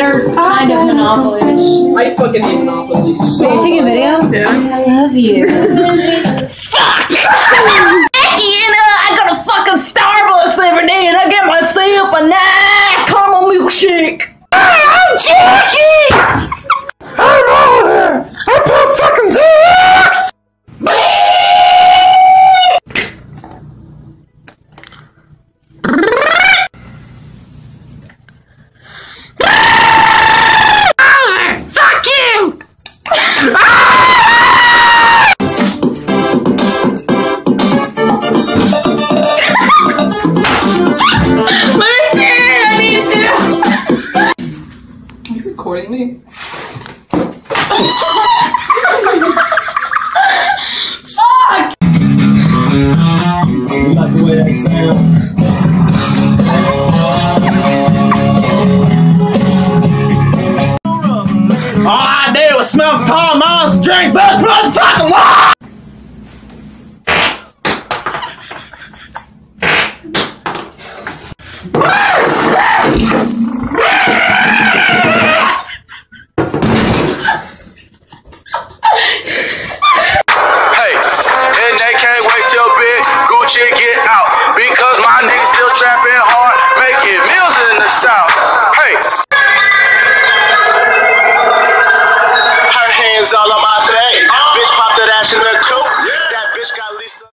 They're kind of Monopoly-ish. I fucking hate Monopoly. Are you taking a video? Yeah. I love you. Fuck! I go to fucking Starbucks every day and I get myself a nice caramel milkshake. Hey, I'm Jackie! I'm over! I put fucking Xerox! Fuck you! Recording me? Fuck! You like the way that sounds? All I did was smoke Paul Moss, drink best motherfucking water!